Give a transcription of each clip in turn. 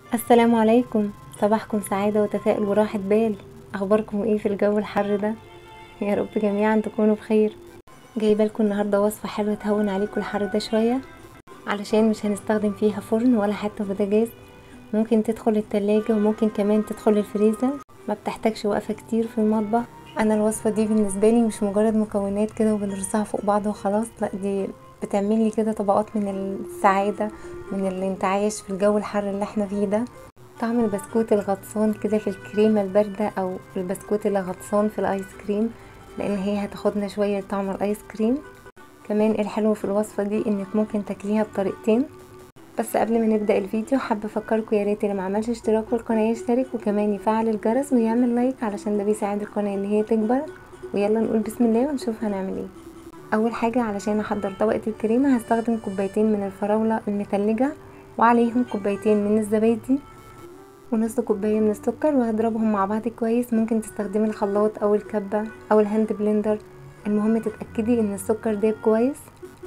السلام عليكم. صباحكم سعادة وتفاؤل وراحة بال. اخباركم ايه في الجو الحر ده؟ يا رب جميعا تكونوا بخير. جايبه لكم النهارده وصفة حلوة تهون عليكم الحر ده شوية، علشان مش هنستخدم فيها فرن ولا حتى بوتاجاز. ممكن تدخل التلاجة وممكن كمان تدخل الفريزر، ما بتحتاجش وقفة كتير في المطبخ. انا الوصفة دي بالنسبة لي مش مجرد مكونات كده وبنرصها فوق بعض وخلاص، لا دي بتعمل لي كده طبقات من السعادة، من الانتعاش في الجو الحر اللي احنا فيه ده. طعم البسكوت الغطسان كده في الكريمة الباردة او البسكوت اللي غطسان في الايس كريم، لان هي هتاخدنا شوية طعم الايس كريم. كمان الحلو في الوصفة دي انك ممكن تاكليها بطريقتين. بس قبل ما نبدأ الفيديو حابة افكركم يا ريت اللي ما عملش اشتراك في القناة يشترك، وكمان يفعل الجرس ويعمل لايك علشان ده بيساعد القناة ان هي تكبر. ويلا نقول بسم الله ونشوف هنعمل ايه. اول حاجة علشان احضر طبقة الكريمة هستخدم كوبايتين من الفراولة المتلجة، وعليهم كوبايتين من الزبادي ونص كوباية من السكر، وهضربهم مع بعض كويس. ممكن تستخدمي الخلاط او الكبة او الهاند بلندر، المهم تتأكدي ان السكر داب كويس.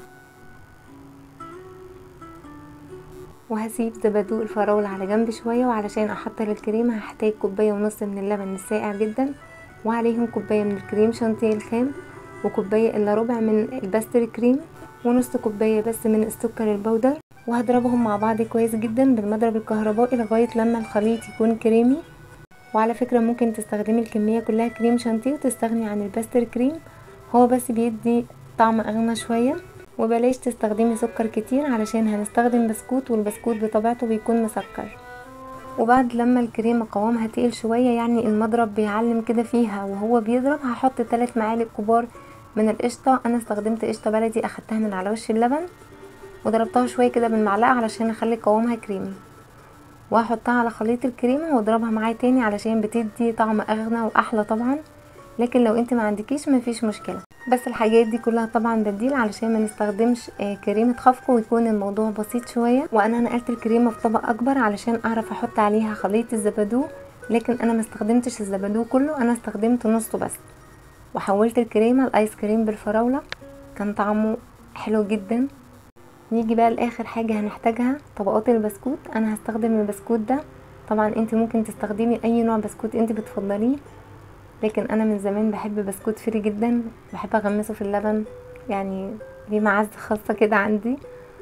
وهسيب زبادو الفراولة على جنب شوية، وعلشان احضر الكريمة هحتاج كوباية ونص من اللبن الساقع جدا، وعليهم كوباية من الكريم شانتيه الخام، وكوباية الا ربع من الباستري كريم، ونص كوباية بس من السكر البودر. وهضربهم مع بعض كويس جدا بالمضرب الكهربائي لغاية لما الخليط يكون كريمي. وعلى فكرة ممكن تستخدمي الكمية كلها كريم شانتيه وتستغني عن الباستري كريم، هو بس بيدي طعم اغنى شوية. وبلاش تستخدمي سكر كتير علشان هنستخدم بسكوت، والبسكوت بطبيعته بيكون مسكر. وبعد لما الكريمة قوامها تقيل شوية، يعني المضرب بيعلم كده فيها وهو بيضرب، هحط 3 معالق كبار من القشطة. انا استخدمت قشطة بلدي اخدتها من على وش اللبن، وضربتها شوية كده بالمعلقة علشان اخلي قوامها كريمي، وهحطها على خليط الكريمة واضربها معاه تاني علشان بتدي طعم اغنى واحلى طبعا. لكن لو انت ما عندكيش مفيش مشكلة، بس الحاجات دي كلها طبعا بديل علشان ما نستخدمش كريمة خفق ويكون الموضوع بسيط شوية. وانا نقلت الكريمة في طبق اكبر علشان اعرف احط عليها خليط الزبادو، لكن انا ما استخدمتش الزبادو كله، انا استخدمت نصه بس. وحولت الكريمة الايس كريم بالفراولة، كان طعمه حلو جدا. نيجي بقى لاخر حاجة هنحتاجها، طبقات البسكوت. انا هستخدم البسكوت ده، طبعا انت ممكن تستخدمي اي نوع بسكوت انت بتفضليه، لكن انا من زمان بحب بسكوت فري جدا، بحب اغمسه في اللبن، يعني ليه معزة خاصة كده عندي.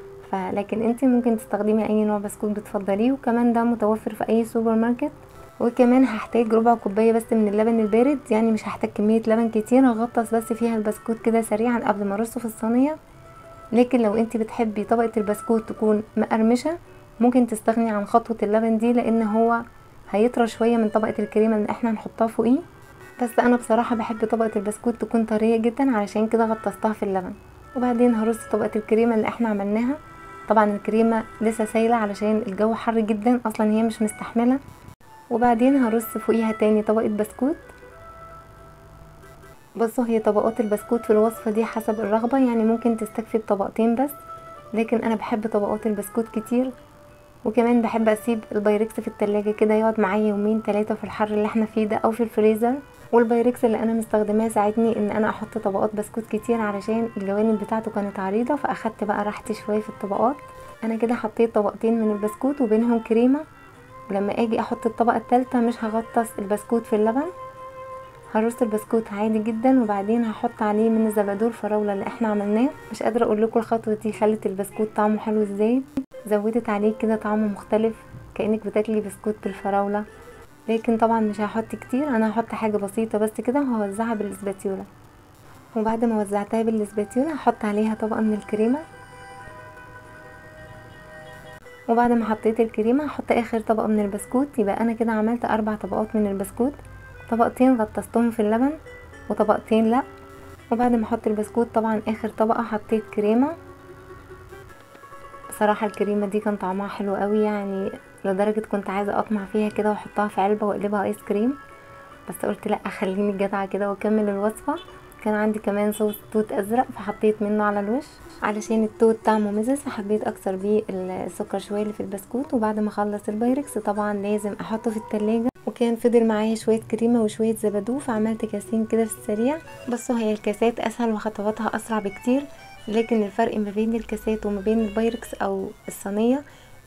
لكن انت ممكن تستخدمي اي نوع بسكوت بتفضليه، وكمان ده متوفر في اي سوبر ماركت. وكمان هحتاج ربع كوباية بس من اللبن البارد، يعني مش هحتاج كمية لبن كتير، هغطس بس فيها البسكوت كده سريعا قبل ما ارصه في الصينية. لكن لو انت بتحبي طبقة البسكوت تكون مقرمشة، ممكن تستغني عن خطوة اللبن دي، لان هو هيطرى شوية من طبقة الكريمة اللي احنا هنحطها فوقيه. بس انا بصراحة بحب طبقة البسكوت تكون طرية جدا، علشان كده غطستها في اللبن. وبعدين هرص طبقة الكريمة اللي احنا عملناها. طبعا الكريمة لسه سايلة علشان الجو حر جدا، اصلا هي مش مستحملة. وبعدين هرص فوقيها تاني طبقة بسكوت. بصوا، هي طبقات البسكوت في الوصفة دي حسب الرغبة، يعني ممكن تستكفي بطبقتين بس، لكن انا بحب طبقات البسكوت كتير. وكمان بحب اسيب البايركس في التلاجة كده يقعد معايا يومين 3 في الحر اللي احنا فيه ده، او في الفريزر. والبايركس اللي انا مستخدماه ساعدني ان انا احط طبقات بسكوت كتير، علشان الجوانب بتاعته كانت عريضة، فاخدت بقى راحتي شوية في الطبقات. انا كده حطيت طبقتين من البسكوت وبينهم كريمة، ولما اجي احط الطبقة التالتة مش هغطس البسكوت في اللبن، هرص البسكوت عادي جدا، وبعدين هحط عليه من الزبادو الفراولة اللي احنا عملناه. مش قادرة اقول لكم الخطوة دي خلت البسكوت طعمه حلو ازاي، زودت عليه كده طعم مختلف، كأنك بتاكلي بسكوت بالفراولة. لكن طبعا مش هحط كتير، انا هحط حاجة بسيطة بس كده، وهوزعها بالاسباتيولا. وبعد ما وزعتها بالاسباتيولا هحط عليها طبقة من الكريمة. وبعد ما حطيت الكريمة هحط اخر طبقة من البسكوت، يبقى انا كده عملت 4 طبقات من البسكوت، طبقتين غطستهم في اللبن وطبقتين لا. وبعد ما احط البسكوت طبعا اخر طبقة حطيت كريمة. بصراحة الكريمة دي كان طعمها حلو قوي، يعني لدرجة كنت عايزة اطمع فيها كده واحطها في علبة واقلبها ايس كريم، بس قلت لا خليني جدعة كده واكمل الوصفة. كان عندي كمان صوص توت ازرق فحطيت منه على الوش، علشان التوت طعمه مزز، فحبيت اكسر بيه السكر شوية اللي في البسكوت. وبعد ما اخلص البايركس طبعا لازم احطه في التلاجة، وكان فضل معايا شوية كريمة وشوية زبادو، فعملت كاسين كده في السريع. بصوا، هي الكاسات اسهل وخطواتها اسرع بكتير، لكن الفرق ما بين الكاسات وما بين البايركس او الصينية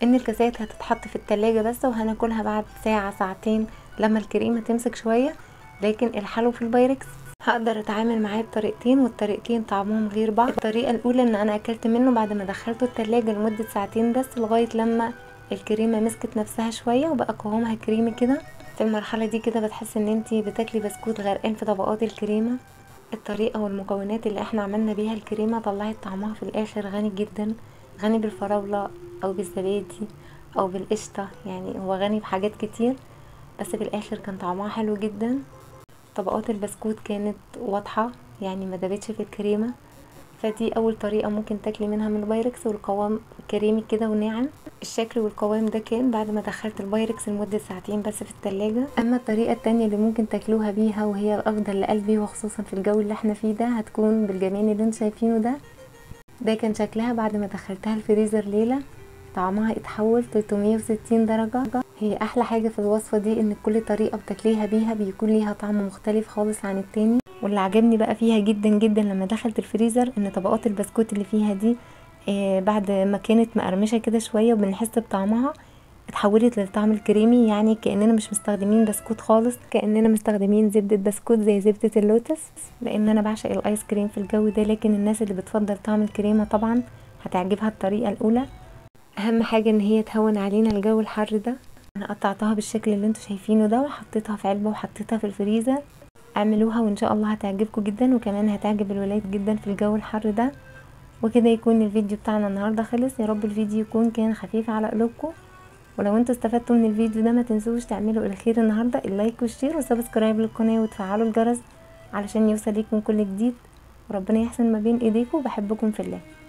ان الكاسات هتتحط في التلاجة بس، وهناكلها بعد ساعة ساعتين لما الكريمة تمسك شوية. لكن الحلو في البايركس هقدر اتعامل معاه بطريقتين، والطريقتين طعمهم غير بعض. الطريقة الاولى ان انا اكلت منه بعد ما دخلته التلاجة لمدة ساعتين بس، لغاية لما الكريمة مسكت نفسها شوية وبقى قوامها كريمي كده. في المرحلة دي كده بتحس ان انتي بتاكلي بسكوت غرقان في طبقات الكريمة. الطريقة والمكونات اللي احنا عملنا بيها الكريمة طلعت طعمها في الاخر غني جدا، غني بالفراولة او بالزبادي او بالقشطة، يعني هو غني بحاجات كتير، بس في الاخر كان طعمها حلو جدا. طبقات البسكوت كانت واضحة، يعني ما دابتش في الكريمة. فدي اول طريقة ممكن تاكلي منها من البايركس، والقوام كريمي كده وناعم. الشكل والقوام ده كان بعد ما دخلت البايركس لمدة ساعتين بس في التلاجة. اما الطريقة التانية اللي ممكن تاكلوها بيها وهي الافضل لقلبي، وخصوصا في الجو اللي احنا فيه ده، هتكون بالجمال اللي انتوا شايفينه ده. ده كان شكلها بعد ما دخلتها الفريزر ليلة. طعمها اتحول 360 درجة. هي احلى حاجة في الوصفة دي ان كل طريقة بتاكليها بيها بيكون ليها طعم مختلف خالص عن التاني. واللي عجبني بقى فيها جدا جدا لما دخلت الفريزر ان طبقات البسكوت اللي فيها دي بعد ما كانت مقرمشة كده شوية وبنحس بطعمها، اتحولت للطعم الكريمي. يعني كأننا مش مستخدمين بسكوت خالص، كأننا مستخدمين زبدة بسكوت زي زبدة اللوتس. لان انا بعشق الايس كريم في الجو ده، لكن الناس اللي بتفضل طعم الكريمة طبعا هتعجبها الطريقة الاولى. اهم حاجة ان هي تهون علينا الجو الحر ده. انا قطعتها بالشكل اللي انتوا شايفينه ده، وحطيتها في علبة وحطيتها في الفريزر. اعملوها وان شاء الله هتعجبكم جدا، وكمان هتعجب الولاد جدا في الجو الحر ده. وكده يكون الفيديو بتاعنا النهارده خلص. يا رب الفيديو يكون كان خفيف على قلوبكم، ولو انتوا استفدتوا من الفيديو ده ما تنسوش تعملوا الخير النهارده اللايك والشير وسبسكرايب للقناه وتفعلوا الجرس علشان يوصل لكم كل جديد. وربنا يحسن ما بين ايديكم. بحبكم في الله.